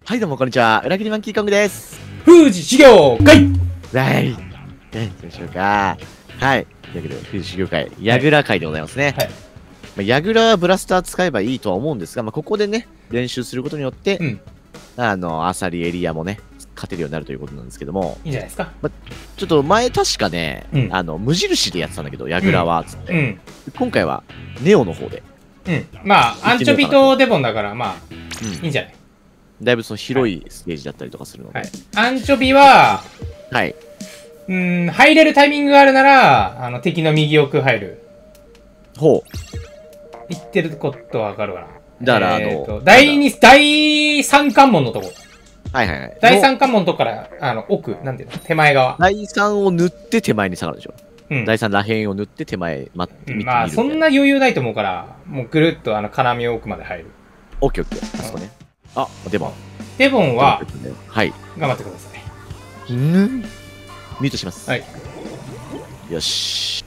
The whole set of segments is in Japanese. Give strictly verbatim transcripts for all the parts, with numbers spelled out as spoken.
はいどうもこんにちは、裏切りマンキーコングです。 封じ修行会はい。ね、行きましょうか。はい。というわけで、封じ修行会、ヤグラ会でございますね。はい。まあ、ヤグラはブラスター使えばいいとは思うんですが、まあ、ここでね、練習することによって、うん、あの、アサリエリアもね、勝てるようになるということなんですけども。 いいんじゃないですか。 まあ、ちょっと前確かね、うん、あの、無印でやってたんだけど、ヤグラは、つって、うんうん。今回は、ネオの方で。 うん。まあ、アンチョビとデボンだから、まあ、うん、いいんじゃない。 だいぶその広いステージだったりとかするので。 はい。アンチョビは、 はい。 うん、入れるタイミングがあるなら、あの、敵の右奥入る。 ほう。 言ってることわかるかな。 だから、あの、 第二、第三関門のとこ。 はいはいはい。 第三関門のとこから、あの、奥、なんていうの、手前側。 第三を塗って手前に下がるでしょ。うん。第三らへんを塗って手前、待ってみる。まあ、そんな余裕ないと思うから、もうぐるっと、あの、金網奥まで入る。 オッケーオッケー。あそこね。あ、デボン。 デボンは、 はい。 頑張ってください。 うん。ミュートします。 はい。 よし。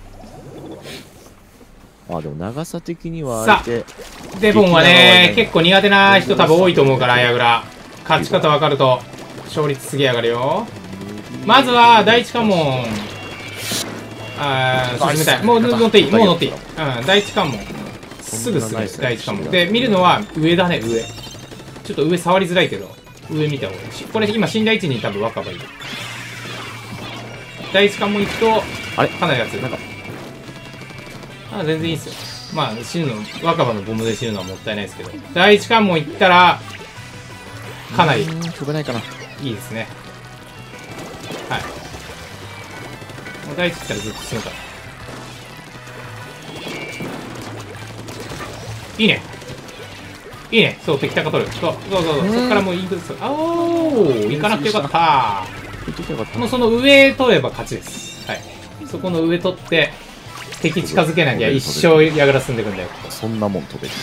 あ、でも長さ的にはあれで。 デボンはね、結構苦手な人多分多いと思うから、ヤグラ。勝ち方分かると、勝率すげえ上がるよ。まずは、第一関門。あー、進めたい。もう乗っていい。もう乗っていい。うん、第一関門。すぐすぐ、第一関門。で、見るのは上だね、上。ちょっと上触りづらいけど、上見た方がいいし。これ今死んだ位置に多分若葉いる。第一関門行くと、あれかなりやつ。なんか。あ、全然いいっすよ。まあ、死ぬの、若葉のボムで死ぬのはもったいないですけど。第一関門行ったら、かなり、 飛べないかな。 いいですね。はい。もう第一行ったらずっと進むから。いいね。いいね。そう、敵高取る。そう、そうそうそう。そっからもういいです。あおー、行かなくてよかった。もうその上取れば勝ちです。はい。そこの上取って、敵近づけなきゃ一生矢倉進んでくんだよ。 そんなもん飛べる。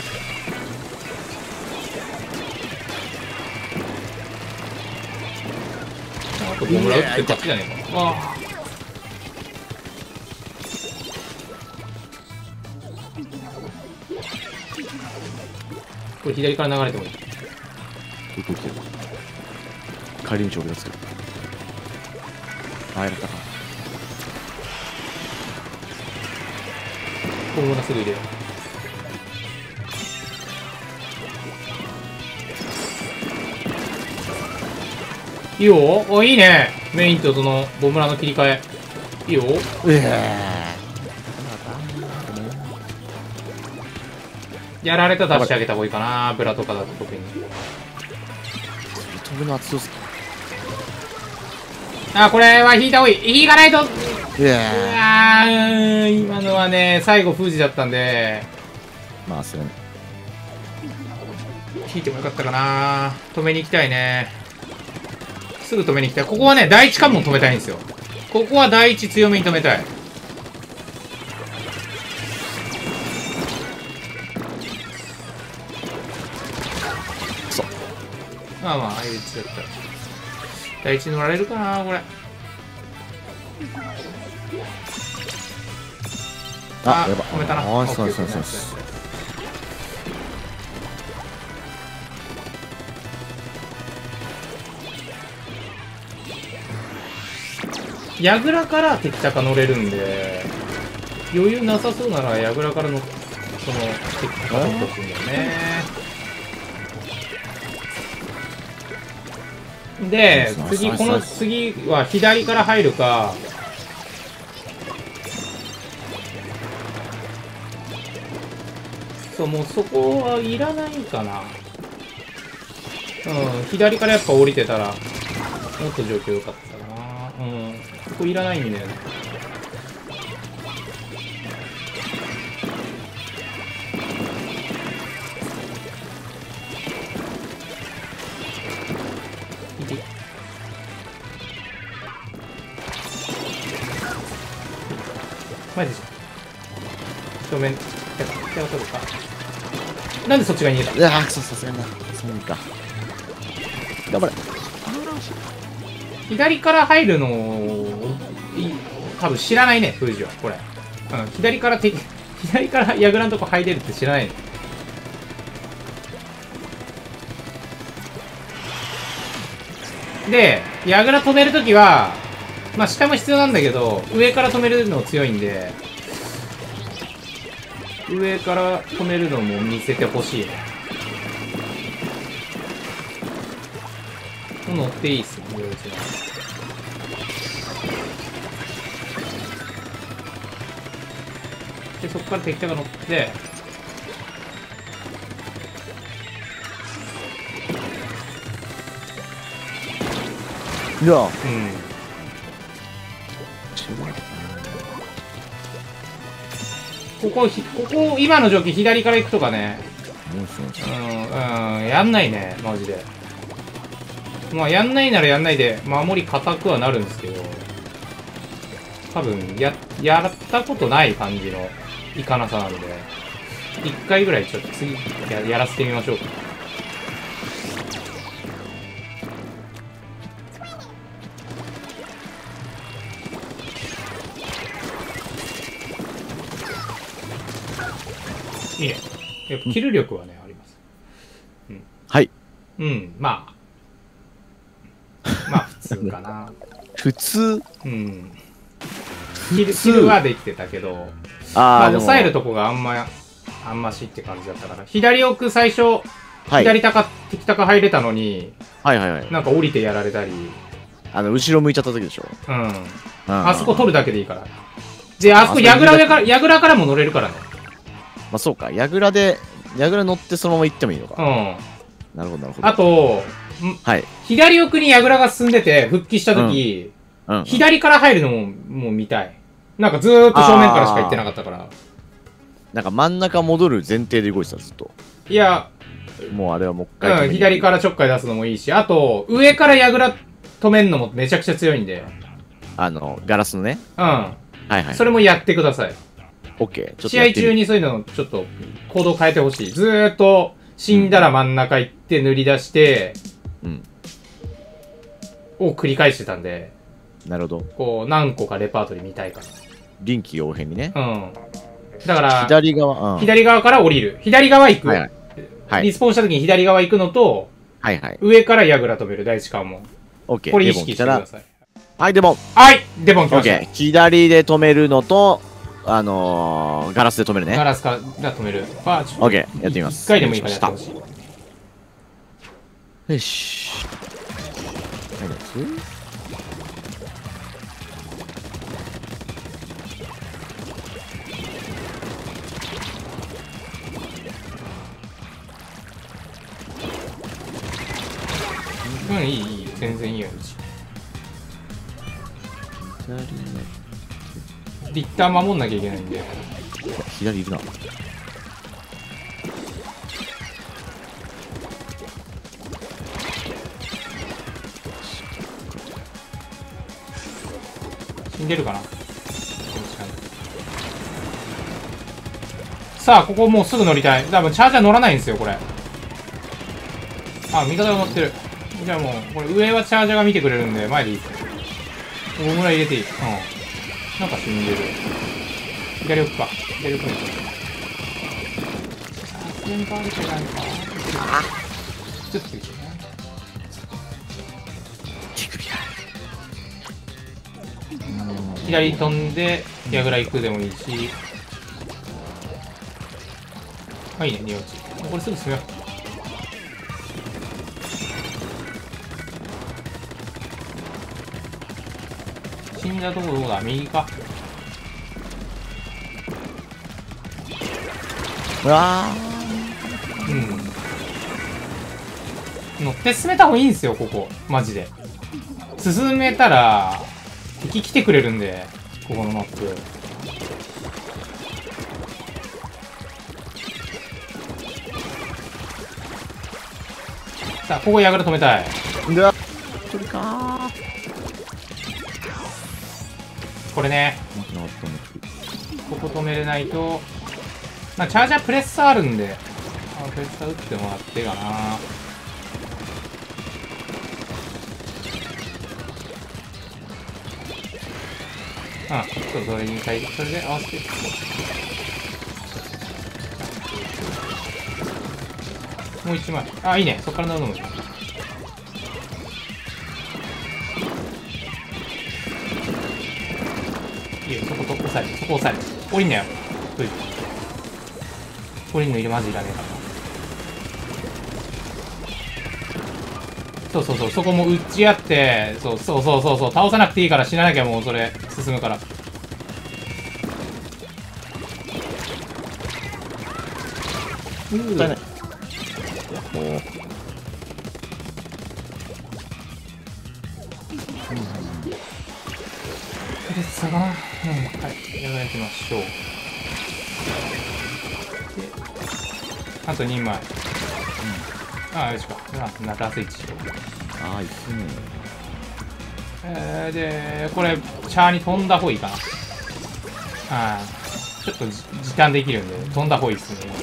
あとボムラ打って勝ちじゃねえか。ああ。これ左から流れてもいい。 帰り道俺が作る。あ、やったか。 ボムがすぐ入れよう。いいよ。お、いいね。メインとそのボムラの切り替え。いいよ。うえやられたら出してあげた方がいいかな、ブラとかだと特に。 飛ぶのは強すぎ。あ、これは引いた方がいい。引かないと。うわー、今のはね、最後封じだったんで。 まあ、それね。 引いてもよかったかな。止めに行きたいね。すぐ止めに行きたい。ここはね、第一関門止めたいんですよ。ここは第一強めに止めたい。まあまあ、ああいう位置だったら。第一乗られるかな、これ。 あ、やば。 止めたな。 あ、そうそうそうそう。 矢倉から敵高乗れるんで、余裕なさそうなら矢倉からの、その、敵高乗ってほしいんだよね。で、次、この次は左から入るか、そう、もうそこはいらないかな。うん、左からやっぱ降りてたら、もっと状況良かったな。うん、ここいらないんだよね。マジで正面手を取るか。なんでそっちが逃げた。 いやー、くそ、さすがにな。そうか。頑張れ。 左から入るの多分知らないね、封じはこれ。うん、左から敵左から矢倉のとこ入れるって知らないね。 で、矢倉止めるときは、まあ下も必要なんだけど、上から止めるの強いんで、上から止めるのも見せてほしいね。もう乗っていいっすよ、両一は。で、そこから敵者が乗って、 いや、うん。 ここ、ここ、今の状況左から行くとかね。うん、うん、やんないね、マジで。まあ、やんないならやんないで、守り固くはなるんですけど、多分、や、やったことない感じのいかなさなので、一回ぐらいちょっと次や、やらせてみましょうか。いいね。やっぱキル力はね、うん、あります。うん。 はい。 うん、まあ。まあ、普通かな。 普通うん。キル、キルはできてたけど、あまあ、抑えるとこがあんま、あんましって感じだったから。左奥最初、はい、左高、敵高入れたのに、 はいはいはい。 なんか降りてやられたり。 あの、後ろ向いちゃった時でしょ。 うん。あそこ取るだけでいいから。で、あそこ、矢倉上から、矢倉からも乗れるからね。 まあそうか、矢倉で、矢倉乗ってそのまま行ってもいいのか。うん。なるほど、なるほど。 あと、はい。左奥に矢倉が進んでて、復帰したとき、うんうん、左から入るのも、もう見たい。なんかずーっと正面からしか行ってなかったから。 なんか真ん中戻る前提で動いてた、ずっと。 いや、 もうあれはもう一回。 うん、左からちょっかい出すのもいいし、あと、上から矢倉止めんのもめちゃくちゃ強いんで。 あの、ガラスのね。 うん。はいはい。それもやってください。 オッケー。 試合中にそういうのちょっと行動変えてほしい。ずーっと死んだら真ん中行って塗り出して、うん。を繰り返してたんで。 なるほど。 こう、何個かレパートリー見たいから。 臨機応変にね。 うん。だから、 左側、 うん、左側から降りる。左側行く。はいはい。はい、リスポーンした時に左側行くのと、はいはい。上から矢倉止める、第一関門。 オッケー。 これ意識してください。 はい、デボン。 はい、デボン来ました。 オッケー。左で止めるのと、あのー、ガラスで止めるね。 ガラスから止める。 オッケー、やってみます。 一回でもいいからやってほしい。 よし。はい、です。 うん、いい、いい。全然いいよ、うち。リッター守んなきゃいけないんで。 左いるな。 死んでるかな。さあ、ここもうすぐ乗りたい。多分チャージャー乗らないんですよ、これ。あ、味方が乗ってる。じゃあもう、これ上はチャージャーが見てくれるんで、前でいい。大村入れていい。うん。なんか死んでる。左奥か。左奥に。さすがに変わるってないか。ちょっといいね。 手首が。 左飛んで、矢倉行くでもいいし。あ、いいね、に落ち。これすぐ進めよう。死んだとこどこだ、右か。 うわー。うん。乗って進めた方がいいんですよ、ここ。マジで。進めたら、敵来てくれるんで、ここのマップ。さあ、ここ矢倉止めたい。 うわ、それかー。 これね。ここ止めれないと、まあ、チャージャープレッサーあるんで、あプレッサー打ってもらってかな。うん、ちょっとそれに対それで合わせて。もう一枚。あ、いいね。そっから乗るのもいい。 抑える、そこ抑える。降りんなよ。降りんのいる、マジいらねえからな。そうそうそう、そこも打ち合って、そうそうそうそうそう、倒さなくていいから死ななきゃもうそれ進むから。うーだね。 もう。 でさがな、うん、はい、やられてみましょう。で、あとにまい。うん、ああ、よしか。な、な、ラスイッチしよう。 ああ、いくね。 えー、で、これ、チャーに飛んだ方がいいかな。ああ、ちょっと時短できるんで、飛んだ方がいいっすね。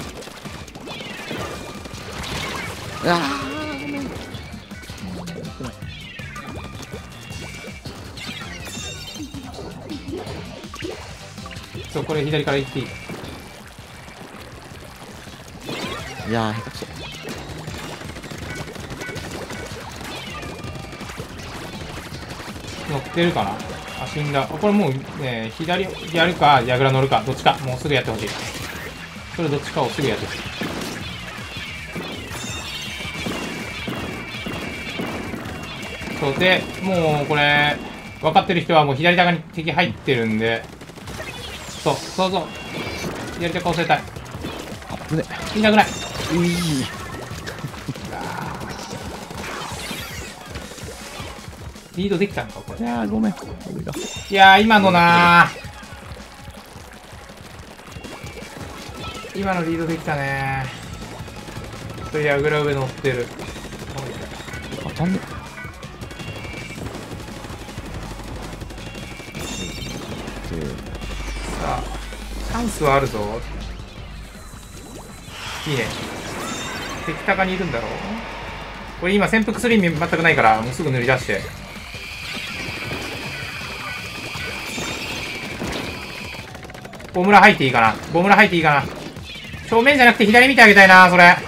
ああ。 そう、これ左から行っていい。 いやー、下手くそ。 乗ってるかなあ、死んだ。これもうね、左やるか、矢倉乗るか、どっちか。もうすぐやってほしい。それどっちかをすぐやってほしい。そうで、もうこれ、分かってる人はもう左高に敵入ってるんで、そう、そうそう。左高押せたい。 危ね。 痛くない。 ういリードできたのかこれ。 いやー、ごめん。 いやー、今のなー。今のリードできたねー。それやぐら上乗ってる。 当たんね。 さあ、チャンスはあるぞ。いいね。敵高にいるんだろう。これ今潜伏スリー全くないからもうすぐ塗り出して。ゴムラ入っていいかな。ゴムラ入っていいかな。正面じゃなくて左見てあげたいな、それ。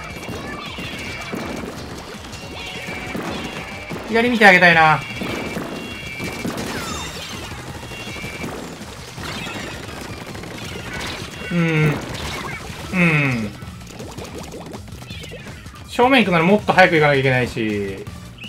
左見てあげたいな。うーん。うーん。正面行くならもっと早く行かなきゃいけないし。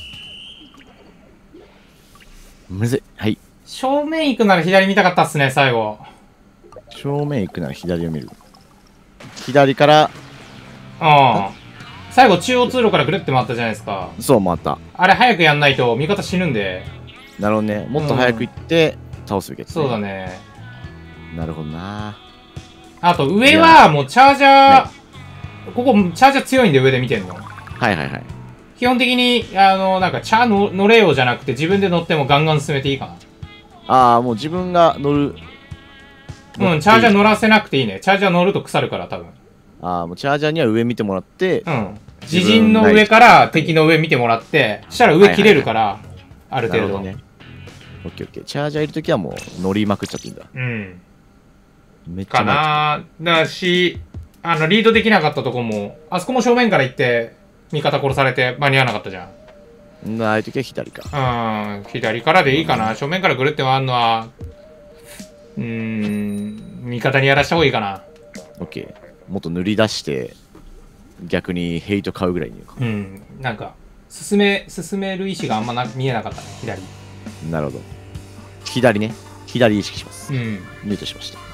むずい。はい。 正面行くなら左見たかったっすね、最後。 正面行くなら左を見る。左から。 ああ。最後中央通路からぐるって回ったじゃないですか。 そう、回った。 あれ早くやんないと味方死ぬんで。 なるほどね。もっと早く行って倒すべきですね。 そうだね。 なるほどな。 あと上はもうチャージャー、ここチャージャー強いんで上で見てんの。 はいはいはい。 基本的に、あの、なんかチャーの乗れようじゃなくて自分で乗ってもガンガン進めていいかな。 ああ、もう自分が乗る。 うん、チャージャー乗らせなくていいね。チャージャー乗ると腐るから多分。 ああ、もうチャージャーには上見てもらって。 うん。自陣の上から敵の上見てもらって、したら上切れるから、はいはいはい、ある程度。 ね。オッケーオッケー。チャージャーいるときはもう乗りまくっちゃっていいんだ。 うん。 めっちゃかなー。だし、あの、リードできなかったとこも、あそこも正面から行って、味方殺されて間に合わなかったじゃん。 ああいうときは左か。 うん、左からでいいかな。正面からぐるって回るのは、うーん、味方にやらした方がいいかな。 オッケー。もっと塗り出して、逆にヘイト買うぐらいに言うか。 うん、なんか、進め、進める意思があんまな見えなかったね、左。 なるほど。左ね。左意識します。 うん。 ミュートしました。はい。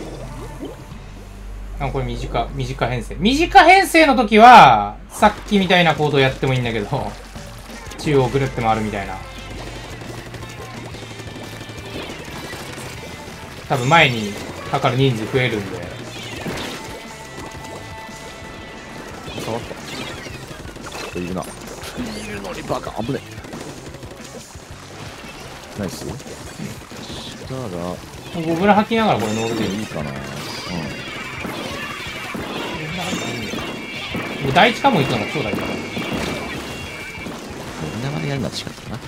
あ、これ短、短編成。短編成の時は、さっきみたいな行動やってもいいんだけど、中央ぐるって回るみたいな。多分前にかかる人数増えるんで。 触った。いるな。いるのにバカ。危ねえ。ナイス。したら、もうゴブラ吐きながらこれ乗るでいい。 いいかな。うん。 もう第一関門行くのが超大事だから。 みんなまでやるのは違ったな。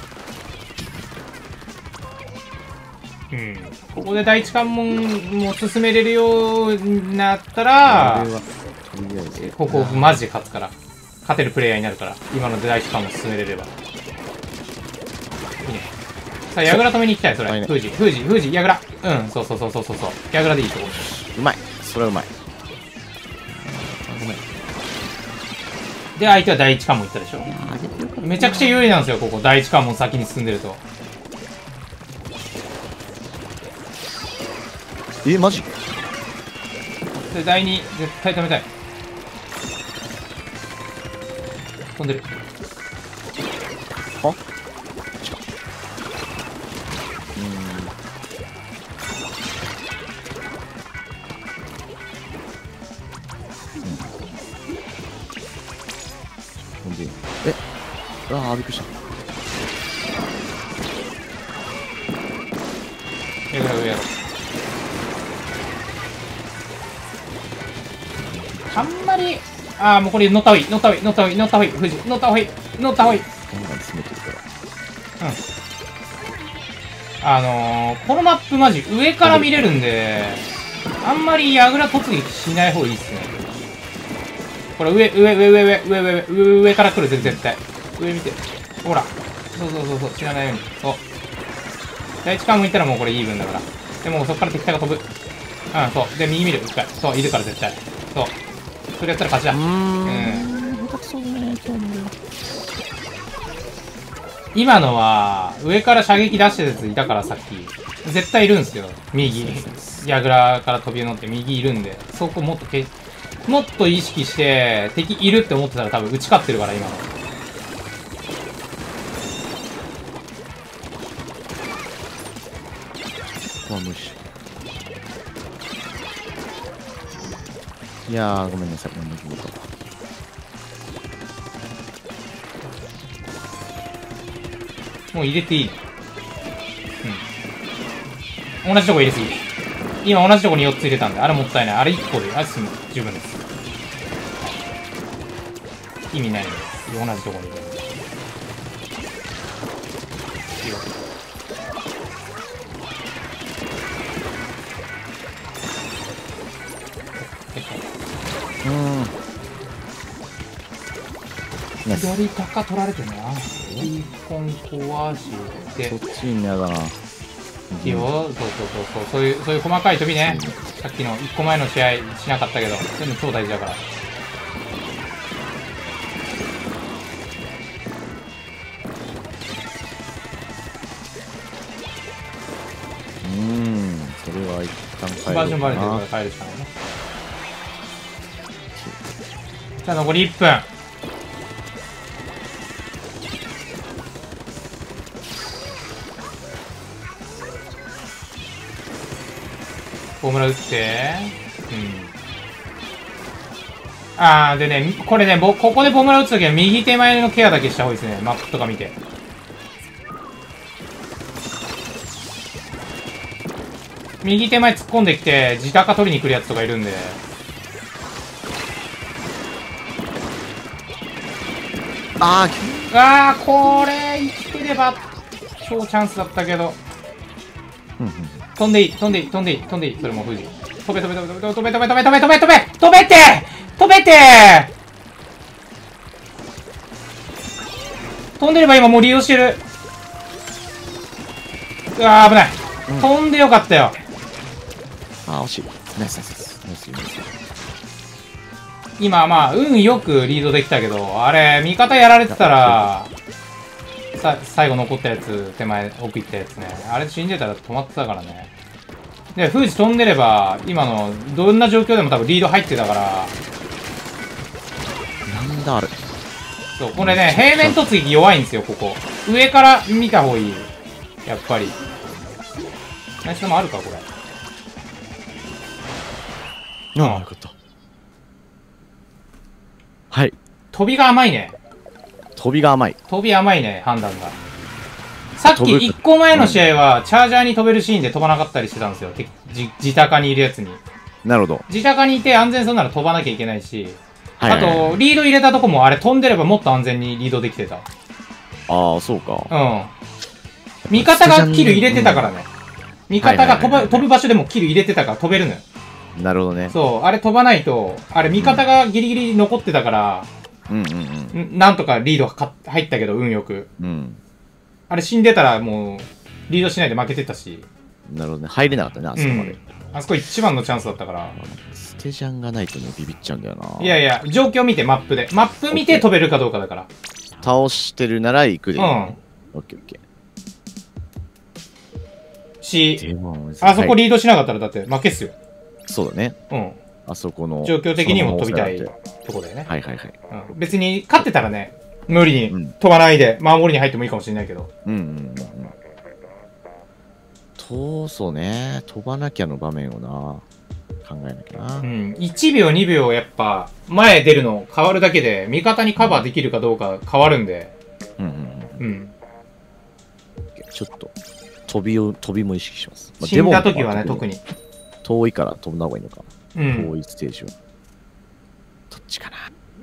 うん。ここで第一関門も進めれるようになったら、ここマジで勝つから。勝てるプレイヤーになるから。今ので第一関門進めれれば。いいね。 さあ、矢倉止めに行きたい、それ。富士、富士、富士、矢倉。うん、そうそうそうそうそう。矢倉でいいとこ。 うまい。それはうまい。 ごめん。で、相手は第一関門行ったでしょ。めちゃくちゃ有利なんですよ、ここ。第一関門先に進んでると。 え、マジで、第二、絶対止めたい。飛んでる。 あうん。え、ああ、びっくりした。 やぐら上やろう。あんまり、ああ、もうこれ乗った方がいい、乗った方がいい、乗った方がいい、乗った方がいい、富士、乗った方がいい、乗った方がいい。 ガンガン詰めてるから。 うん。あのー、このマップマジ上から見れるんで、あんまり矢倉突撃しない方がいいっすね。これ上、上、上、上、上、上、上、上、上から来るぜ、絶対。上見て。ほら。そうそうそうそう、知らないように。そう。第一関門行ったらもうこれイーブンだから。でもそっから敵が飛ぶ。うん、そう。で、右見る、一回。そう、いるから絶対。そう。それやったら勝ちだ。うん。 下手くそね、今日も。 今のは、上から射撃出してるやついたからさっき。絶対いるんすよ。右。矢倉から飛び乗って右いるんで。そこもっとけ、もっと意識して、敵いるって思ってたら多分打ち勝ってるから、今の。 ここは無視。いやー、ごめんなさい。何事か。 もう入れていい。うん。同じとこ入れすぎ。今同じとこによっつ入れたんで、あれもったいない。あれいっこで、あれすむ。十分です。意味ないんで、同じとこに入れる。いいよ。 うーん。 左高取られてるな。いいコン壊して。 そっちに嫌だな。 いいよ。そうそうそうそう。そういう、そういう細かい飛びね。さっきのいっこまえの試合しなかったけど、そういうの超大事だから。 うーん。それは一旦帰る。 バージョンバレてるから帰るしかないね。じゃあ残りいっぷん。ホームラン打って、うん。あー、でね、これね、ここでホームラン打つときは右手前のケアだけした方がいいですね。マップとか見て。右手前突っ込んできて、自高取りに来るやつとかいるんで。 あー、あー、これ、生きてれば、超チャンスだったけど。飛んでいい、飛んでいい、飛んでいい、飛んでいい、それも富士。飛べ飛べ飛べ飛べ飛べ飛べ飛べ飛べ飛べ飛べ飛べ飛べて飛べて飛んでれば今もう利用してる。うわー、危ない。うん、飛んでよかったよ。 あー、惜しい。ナイスナイスナイスナイス。 今、まあ、運よくリードできたけど、あれ、味方やられてたら、さ最後残ったやつ、手前、奥行ったやつね。あれ死んでたら止まってたからね。で、富士飛んでれば、今の、どんな状況でも多分リード入ってたから。 なんだあれ。 そう、これね、平面突撃弱いんですよ、ここ。上から見た方がいい。やっぱり。ナイスもあるか、これ。 ああ、よかった。はい。 飛びが甘いね。 飛びが甘い。 飛び甘いね、判断が。さっきいっこまえの試合は、チャージャーに飛べるシーンで飛ばなかったりしてたんですよ。じ自高にいるやつに。 なるほど。 自高にいて安全そうなら飛ばなきゃいけないし、あと、リード入れたとこもあれ飛んでればもっと安全にリードできてた。 ああ、そうか。 うん。味方がキル入れてたからね。味方が飛ば飛ぶ場所でもキル入れてたから飛べるのよ。 なるほどね。 そう、あれ飛ばないと、あれ味方がギリギリ残ってたから、 うんうんうん。なんとかリードか入ったけど、運よく。 うん。 あれ死んでたらもう、 リードしないで負けてたし。 なるほどね。入れなかったね、あそこまで。うん、 あそこ一番のチャンスだったから。 ステジャンがないとね、ビビっちゃうんだよな。 いやいや、状況見て、マップで。マップ見て飛べるかどうかだから。 倒してるなら行くで、ね。うん。オッケーオッケー。し、あそこリードしなかったらだって負けっすよ。 そうだね。 うん。 あそこの。 状況的にも飛びたいとこだよね。 はいはいはい。 うん、別に勝ってたらね、無理に飛ばないで守りに入ってもいいかもしれないけど。 うんうんうんうん。と、そうね。飛ばなきゃの場面をな、考えなきゃな。 うん。いちびょう、にびょうやっぱ、前出るの変わるだけで、味方にカバーできるかどうか変わるんで。 うんうんうん。うん。ちょっと、飛びを、飛びも意識します。 まあ、死んだ時はね、特に。 遠いから飛んだ方がいいのか。 うん。 遠いステージは。どっちかな。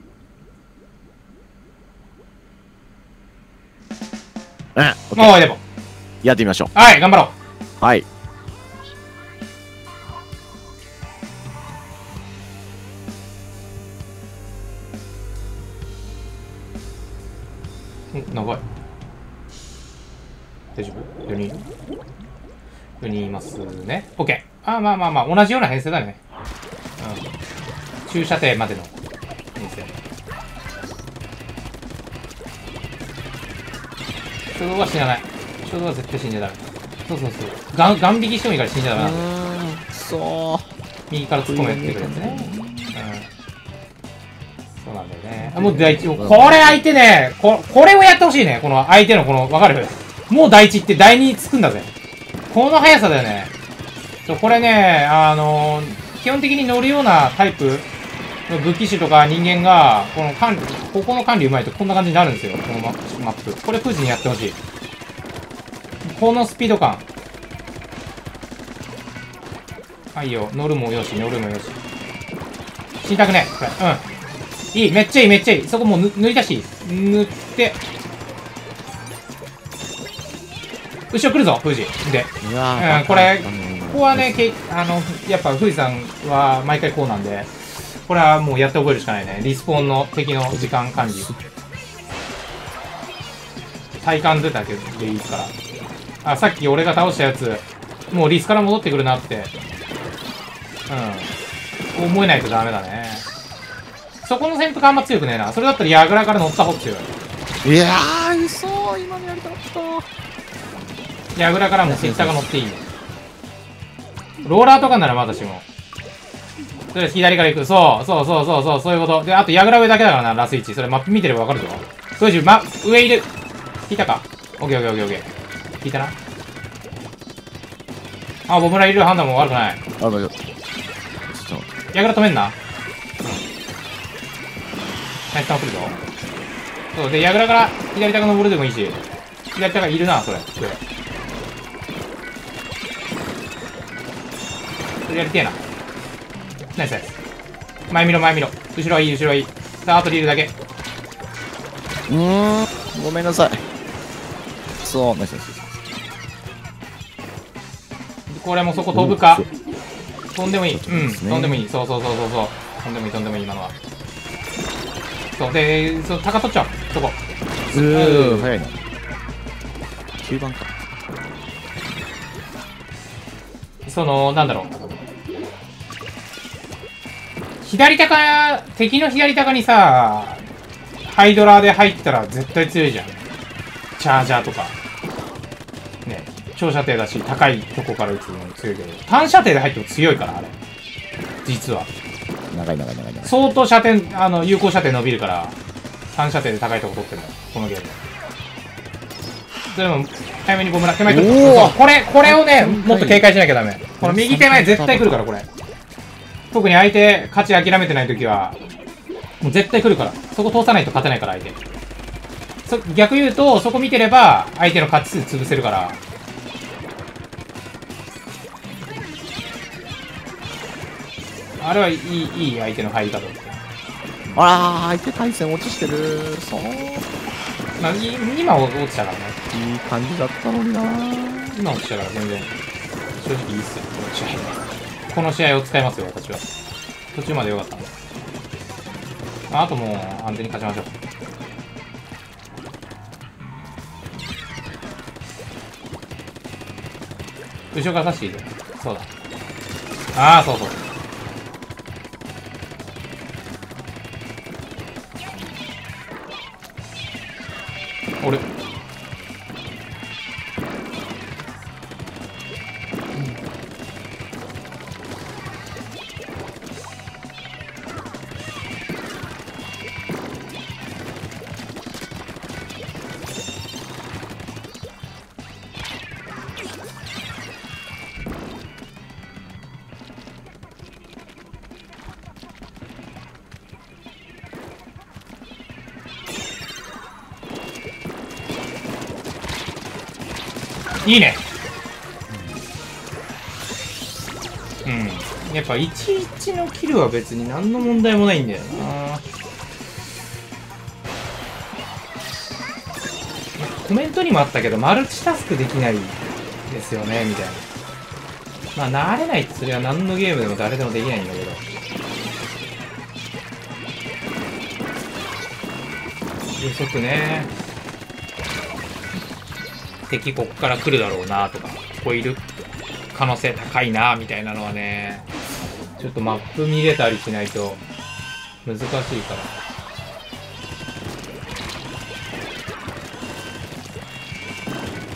うん。もうでも。 やってみましょう。 はい、頑張ろう。はい。 うん、長い。大丈夫 ?よ 人 ?よ 人いますね。OK。あ、まあまあまあ、同じような編成だね。うん。中射程までの編成。初動は死なない。初動は絶対死んじゃダメ。そうそうそう。ガン、ガン引きしてもいいから死んじゃダメなんだよ。 そう。 右から突っ込めってくるやつね。うん。そうなんだよね。あ、もう第一、これ相手ね、こ、これをやってほしいね。この相手のこの、わかる？もう第一って第二つくんだぜ。この速さだよね。これね、あのー、基本的に乗るようなタイプの武器種とか人間が、この管理、ここの管理うまいとこんな感じになるんですよ。このマップ。これ富士にやってほしい。このスピード感。はいいよ。乗るもよし、乗るもよし。死にたくねえ。これ。うん。いい。めっちゃいい、めっちゃいい。そこもう塗り出し。塗って。後ろ来るぞ、富士。で。 うわうん、これ、ここはね、けあの、やっぱ富士さんは毎回こうなんで、これはもうやって覚えるしかないね。リスポーンの敵の時間管理。体感出たけどでいいから。あ、さっき俺が倒したやつ、もうリスから戻ってくるなって。うん。思えないとダメだね。そこの潜伏あんま強くねえな。それだったら矢倉から乗った方が強い。 いやー、嘘、今のやりたかった。 矢倉からも拙者が乗っていいよ。ローラーとかならまだしも。とりあえず左から行く。そう、そうそうそうそう、そういうこと。で、あと矢倉上だけだからな、ラスイチ。それマップ見てればわかるぞ。とりあえず、ま、上いる。引いたか？オッケーオッケーオッケーオッケー。引いたな。あ、ボムラいる判断も悪くない。 あ、大丈夫。 矢倉止めんな。うん。ナイスターン来るぞ。そう、で、矢倉から左高登るでもいいし。左高いるな、それ。上。それやりてえな。ナイスナイス。前見ろ、前見ろ。後ろはいい、後ろはいい。さあ、あとリールだけ。 うーん、ごめんなさい。そう、ナイスナイス。 これもそこ飛ぶか。飛んでもいい。うん、飛んでもいい。そうそうそうそうそう。飛んでもいい、飛んでもいい、今のは。そう、で、そう、高取っちゃう。そこ。 うー、早いな。きゅうばんか。 その、なんだろう。左高、敵の左高にさ、ハイドラーで入ったら絶対強いじゃん。チャージャーとか。ね、長射程だし、高いとこから撃つのも強いけど、短射程で入っても強いから、あれ。実は。 長い長い長い長い。 相当射程、あの、有効射程伸びるから、短射程で高いとこ取ってるの。このゲーム。それも、早めにボムラ、手前取る。そう、これ、これをね、もっと警戒しなきゃダメ。この右手前絶対来るから、これ。特に相手、勝ち諦めてないときは、もう絶対来るから。そこ通さないと勝てないから、相手。そ、逆言うと、そこ見てれば、相手の勝ち数潰せるから。あれはいい、いい相手の入り方。 あらー、相手対戦落ちしてる。そう。 まあ、今落ちたからね。 いい感じだったのになー。 今落ちたから全然、正直いいっすよ、この試合。この試合を使いますよ、私は。途中まで良かったんで。あともう、安全に勝ちましょう。 後ろから刺していいじゃん。そうだ。ああ、そうそう。俺。いいね。うん。やっぱいちいちのキルは別に何の問題もないんだよな。コメントにもあったけど、マルチタスクできないですよね、みたいな。まあ、慣れないってそれは何のゲームでも誰でもできないんだけど。予測ね。敵こっから来るだろうなとか、ここいる可能性高いなみたいなのはね、ちょっとマップ見れたりしないと難しいから。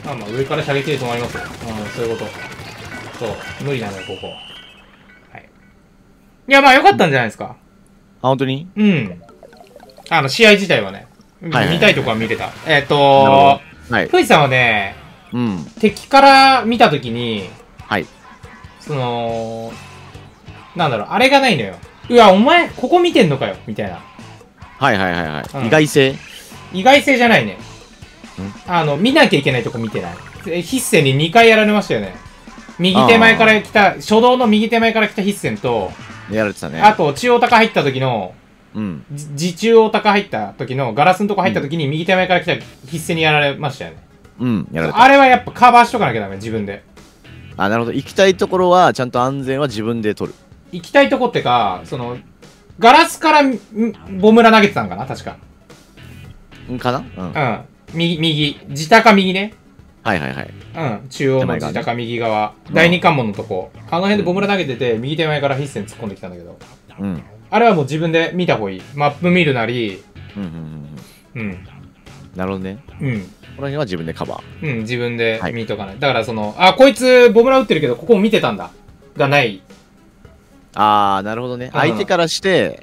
まあまあ上から射撃で止まりますよ。うん、そういうこと。そう、無理なのよ、ここ。はい。いや、まあ良かったんじゃないですか。 あ、本当に？ うん。あの、試合自体はね、見たいとこは見れた。えっと、はい。ふいさんはね、うん。敵から見たときに、はい。その、なんだろう、あれがないのよ。うわ、お前、ここ見てんのかよ、みたいな。 はいはいはいはい。うん、意外性意外性じゃないね。あの、見なきゃいけないとこ見てない。必戦ににかいやられましたよね。右手前から来た、初動の右手前から来た必戦と、 やられてたね。 あと、中央高入った時の、うん。自中央高入った時の、ガラスのとこ入った時に右手前から来た必戦にやられましたよね。うん、やられた。あれはやっぱカバーしとかなきゃダメ、自分で。 あ、なるほど。行きたいところは、ちゃんと安全は自分で取る。 行きたいとこってか、その、ガラスからボムラ投げてたんかな、確か。 んかなうん。 うん。右、右。自高右ね。 はいはいはい。 うん。中央の自高右側。第二関門のとこ。あの辺でボムラ投げてて、右手前から必戦突っ込んできたんだけど。うん。あれはもう自分で見た方がいい。マップ見るなり。うんうんうん。うん。なるほどね。うん。この辺は自分でカバー。うん、自分で見とかない。はい、だからその、あ、こいつボムラ撃ってるけど、ここも見てたんだ。がない。 あー、なるほどね。相手からして、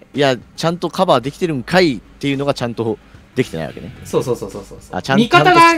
いや、ちゃんとカバーできてるんかいっていうのがちゃんとできてないわけね。 そうそうそうそうそう。あ、ちゃんと。味方が、はい、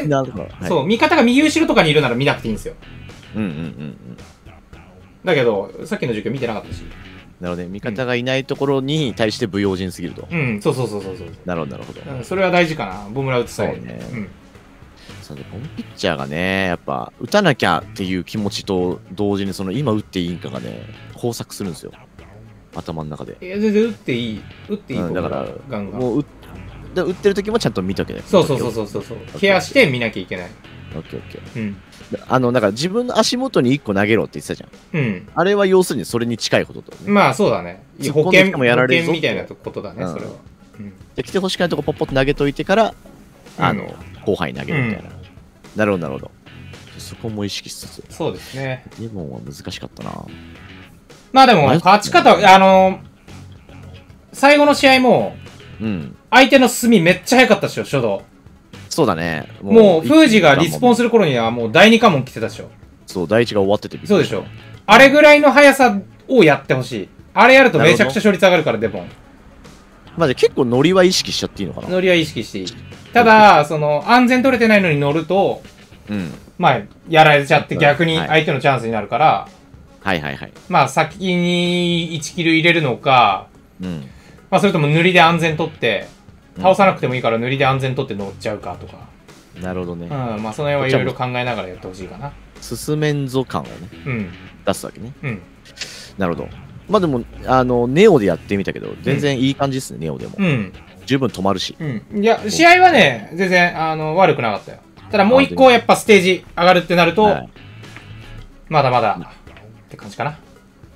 そう、味方が右後ろとかにいるなら見なくていいんですよ。うんうんうんうん。だけど、さっきの授業見てなかったし。 なので、味方がいないところに対して不用心すぎると。 うん、そうそうそうそうそう。 なるほど、なるほど。 うん、それは大事かな。ボムラ打つ際に。 そうね。うん。そうね、ボムピッチャーがね、やっぱ、打たなきゃっていう気持ちと同時に、その、今打っていいんかがね、交錯するんですよ。頭の中で。 いや、全然打っていい。打っていい、うん、 だから、ガンガン。もう打、打ってる時もちゃんと見とけない。 そうそうそうそうそう。ケアして見なきゃいけない。 オッケーオッケー。うん。あの、だから自分の足元にいっこ投げろって言ってたじゃん。うん。あれは要するにそれに近いことと、 ね。まあそうだね。保険もやられるぞ。保険みたいなことだね、うん、それは。 うん。で、来てほしくないとこポッポッと投げといてから、あの、うん、後輩に投げるみたいな。うん、なるほど、なるほど。そこも意識しつつ。 そうですね。 デモンは難しかったな。 まあでも、勝ち方、あの、最後の試合も、うん。相手の進みめっちゃ早かったっしょ、初動。 そうだね。 もう、封じがリスポンする頃にはもう第二関門来てたでしょ。 そう、第一が終わってて。 そうでしょ。あれぐらいの速さをやってほしい。あれやるとめちゃくちゃ勝率上がるから、デボン。 まあ、じゃ結構ノリは意識しちゃっていいのかな。 ノリは意識していい。ただ、その、安全取れてないのに乗ると、うん。まあ、やられちゃって逆に相手のチャンスになるから、 はいはいはい。 まあ、先にいちキル入れるのか、うん。まあ、それとも塗りで安全取って、倒さなくてもいいから塗りで安全取って乗っちゃうかとか。 なるほどね。 うん、まあその辺はいろいろ考えながらやってほしいかな。 進めんぞ感をね、うん、出すわけね。うん。なるほど。まあでも、あの、ネオでやってみたけど、全然いい感じですね、うん、ネオでも。うん。十分止まるし。 うん。いや、試合はね、全然、あの、悪くなかったよ。ただもう一個やっぱステージ上がるってなると、はい、まだまだ、って感じかな。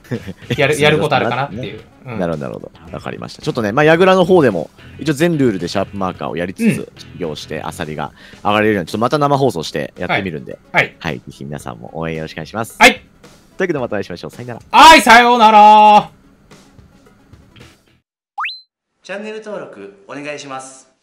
やる、やることあるかなっていう。 うん、なるほど、なるほど。わかりました。ちょっとね、まあ、矢倉の方でも、一応全ルールでシャープマーカーをやりつつ、修行して、アサリが上がれるように、ちょっとまた生放送してやってみるんで、はい。はい。ぜひ皆さんも応援よろしくお願いします。 はい。というわけでまたお会いしましょう。さよなら。 はい、さようなら。 チャンネル登録お願いします。